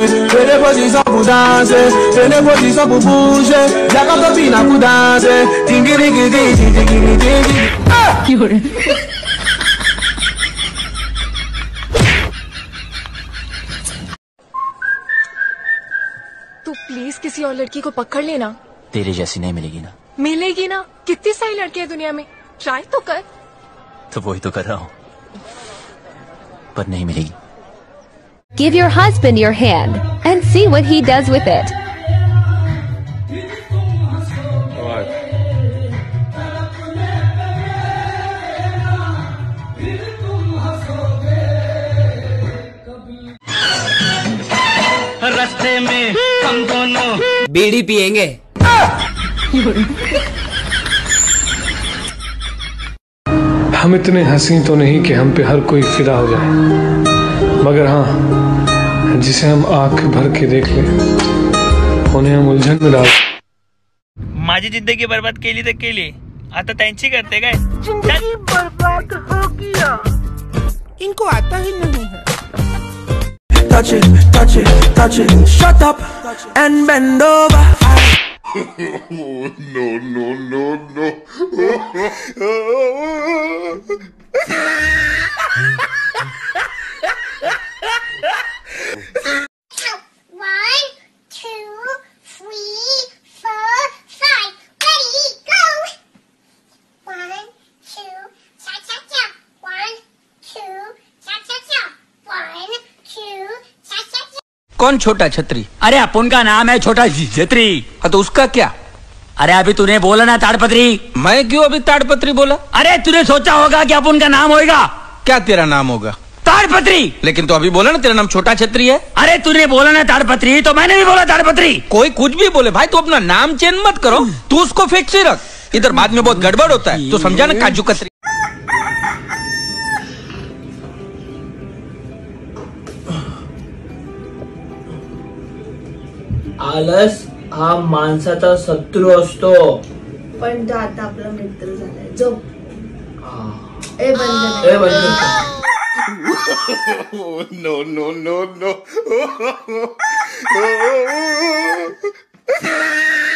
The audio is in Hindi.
Vede posição pro dance, vede posição pro puxe, já que a topina pro dance, तू प्लीज किसी और लड़की को पकड़ लेना। तेरे जैसी नहीं मिलेगी ना। मिलेगी ना, कितनी सारी लड़कियां दुनिया में, ट्राई तो कर। तो वही तो कर रहा हूँ, पर नहीं मिलेगी। Give your husband your hand and see what he does with it. रास्ते में हम दोनों बीड़ी पिएंगे। हम इतने हसीन तो नहीं कि हम पे हर कोई फिदा हो जाए, मगर हाँ, जिसे हम आंख भर के देख लें उन्हें हम उलझन में डाल। माझी जिंदगी बर्बाद केली तर केली, आता त्यांची करते काय? जिंदगी बर्बाद हो गया, इनको आता ही नहीं है। touch it, touch it, touch it, shut up and bend over. No, no, no, no. कौन छोटा छतरी? अरे अपन का नाम है छोटा छतरी। तो उसका क्या? अरे अभी तूने बोला ना ताड़पत्री। मैं क्यों अभी ताड़पत्री बोला? अरे तूने सोचा होगा कि अपन का नाम होगा। क्या तेरा नाम होगा? ताड़पत्री। लेकिन तो अभी बोला ना तेरा नाम छोटा छतरी है। अरे तूने बोला ना ताड़पत्री, तो मैंने भी बोला ताड़पत्री। कोई कुछ भी बोले भाई, तू अपना नाम चेंज मत करो, तू उसको फिक्स ही रख। इधर बाद में बहुत गड़बड़ होता है, तो समझा ना काजू कतरी। आलस हा माणसाचा शत्रू असतो, पण तो आता आपला मित्र झालाय। जो No, no, no, no.